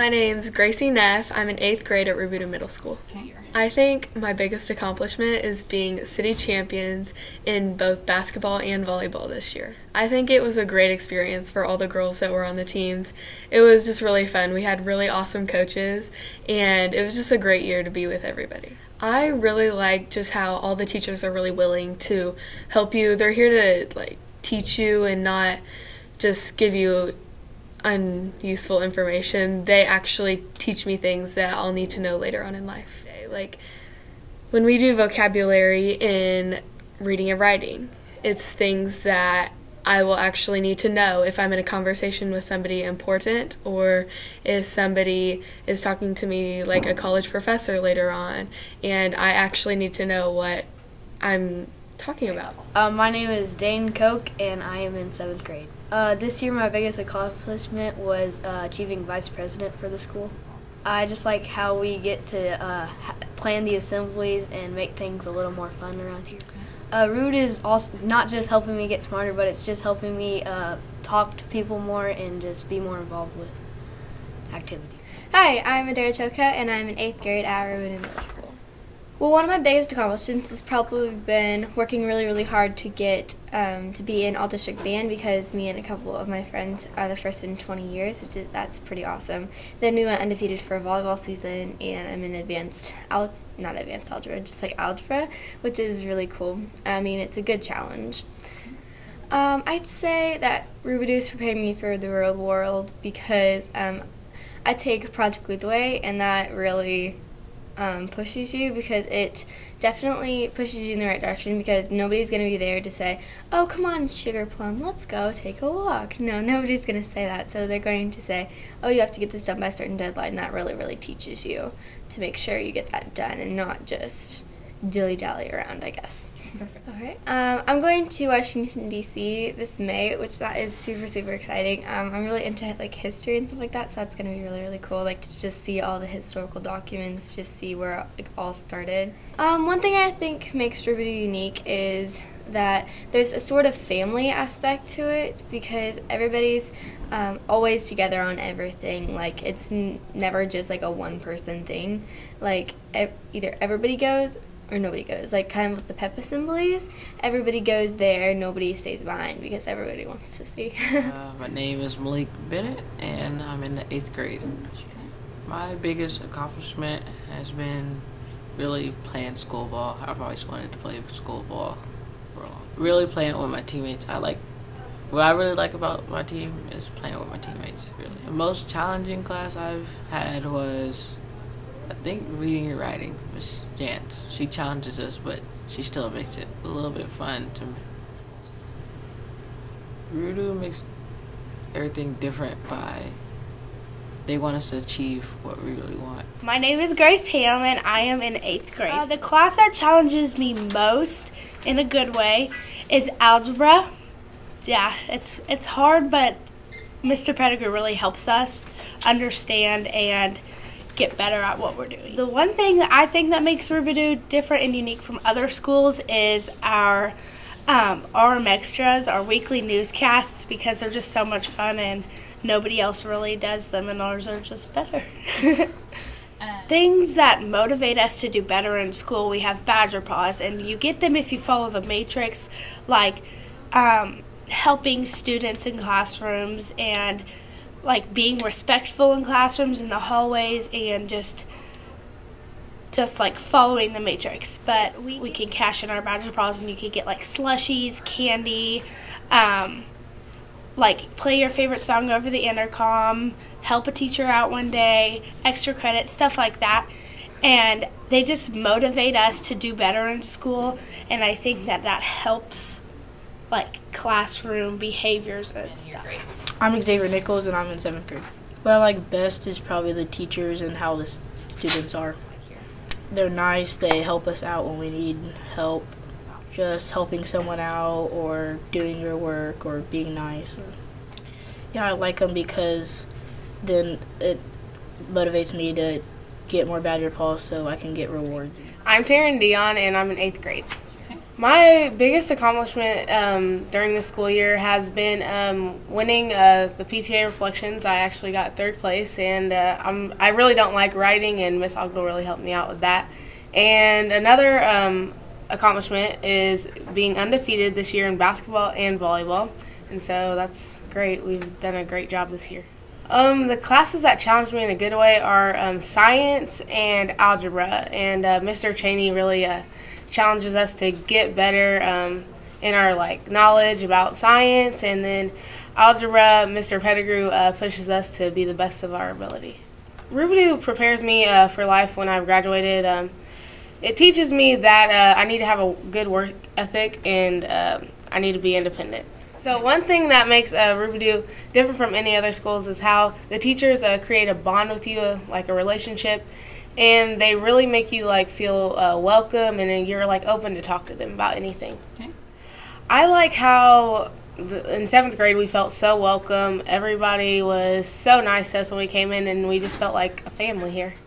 My name's Gracie Neff. I'm in 8th grade at Rubidoux Middle School. I think my biggest accomplishment is being city champions in both basketball and volleyball this year. I think it was a great experience for all the girls that were on the teams. It was just really fun. We had really awesome coaches, and it was just a great year to be with everybody. I really like just how all the teachers are really willing to help you. They're here to teach you and not just give you unuseful information. They actually teach me things that I'll need to know later on in life. Like when we do vocabulary in reading and writing, it's things that I will actually need to know if I'm in a conversation with somebody important, or if somebody is talking to me like a college professor later on, and I actually need to know what I'm talking about. My name is Dane Koch, and I am in 7th grade. This year my biggest accomplishment was achieving vice president for the school. I just like how we get to plan the assemblies and make things a little more fun around here. Root is also not just helping me get smarter, but it's just helping me talk to people more and just be more involved with activities. Hi, I'm Adara Choka, and I'm in 8th grade at Rubidoux Middle School. Well, one of my biggest accomplishments has probably been working really hard to get to be in all-district band, because me and a couple of my friends are the first in 20 years, that's pretty awesome. Then we went undefeated for a volleyball season, and I'm in not advanced algebra, just like algebra, which is really cool. I mean, it's a good challenge. I'd say that Rubidoux is preparing me for the real world, because I take Project Lead the Way, and that really pushes you, because it definitely pushes you in the right direction, because nobody's going to be there to say, oh, come on, Sugar Plum, let's go take a walk. No, nobody's going to say that. So they're going to say, oh, you have to get this done by a certain deadline. That really teaches you to make sure you get that done and not just dilly-dally around, I guess. Perfect. Okay. I'm going to Washington, D.C. this May, which that is super exciting. I'm really into history and stuff like that, so that's going to be really cool, to just see all the historical documents, just see where it all started. One thing I think makes Rubidoux unique is that there's a sort of family aspect to it, because everybody's always together on everything. It's never just a one-person thing. Either everybody goes or nobody goes. Kind of with the pep assemblies, everybody goes there, nobody stays behind, because everybody wants to see. My name is Malik Bennett, and I'm in the 8th grade. My biggest accomplishment has been really playing school ball. I've always wanted to play school ball for a long time. Really playing with my teammates. What I really like about my team is playing with my teammates, really. The most challenging class I've had was, I think, reading and writing. Miss Jantz. She challenges us, but she still makes it a little bit fun to me. Rubidoux makes everything different they want us to achieve what we really want. My name is Grace Ham, and I am in 8th grade. The class that challenges me most, in a good way, is algebra. Yeah, it's hard, but Mr. Pettigrew really helps us understand and get better at what we're doing. The one thing that I think that makes Rubidoux different and unique from other schools is our RM Extras, our weekly newscasts, because they're just so much fun and nobody else really does them, and ours are just better. Things that motivate us to do better in school, we have Badger Paws, and you get them if you follow the matrix, helping students in classrooms, and being respectful in classrooms, in the hallways, and just following the matrix. But we can cash in our Badger Paws, and you can get slushies, candy, play your favorite song over the intercom, help a teacher out one day, extra credit, stuff like that. And they just motivate us to do better in school, and I think that helps classroom behaviors and stuff. I'm Xavier Nichols, and I'm in 7th grade. What I like best is probably the teachers and how the students are. They're nice, they help us out when we need help, just helping someone out or doing your work or being nice. Yeah, I like them because then it motivates me to get more Badger Paws so I can get rewards. I'm Taryn Dion, and I'm in 8th grade. My biggest accomplishment during the school year has been winning the PTA Reflections. I actually got 3rd place, and I really don't like writing, and Miss Ogdell really helped me out with that. And another accomplishment is being undefeated this year in basketball and volleyball, and so that's great. We've done a great job this year. The classes that challenged me in a good way are science and algebra, and Mr. Cheney really challenges us to get better in our knowledge about science, and then algebra, Mr. Pettigrew pushes us to be the best of our ability. Rubidoux prepares me for life when I've graduated. It teaches me that I need to have a good work ethic, and I need to be independent. So one thing that makes Rubidoux different from any other schools is how the teachers create a bond with you, like a relationship, and they really make you feel welcome, and then you're open to talk to them about anything. Okay. I like how in 7th grade we felt so welcome. Everybody was so nice to us when we came in, and we just felt like a family here.